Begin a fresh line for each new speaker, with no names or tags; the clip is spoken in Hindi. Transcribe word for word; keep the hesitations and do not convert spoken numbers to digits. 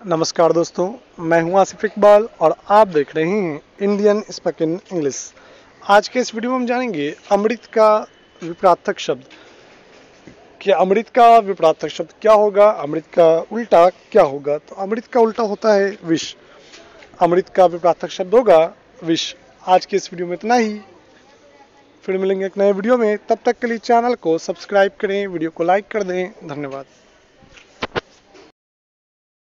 नमस्कार दोस्तों, मैं हूं आसिफ इकबाल और आप देख रहे हैं इंडियन स्पोकन इंग्लिश। आज के इस वीडियो में हम जानेंगे अमृत का विपरीतार्थक शब्द। कि अमृत का विपरीतार्थक शब्द क्या होगा, अमृत का उल्टा क्या होगा। तो अमृत का उल्टा होता है विष। अमृत का विपरीतार्थक शब्द होगा विष। आज के इस वीडियो में इतना ही, फिर मिलेंगे एक नए वीडियो में। तब तक के लिए चैनल को सब्सक्राइब करें, वीडियो को लाइक कर दें। धन्यवाद।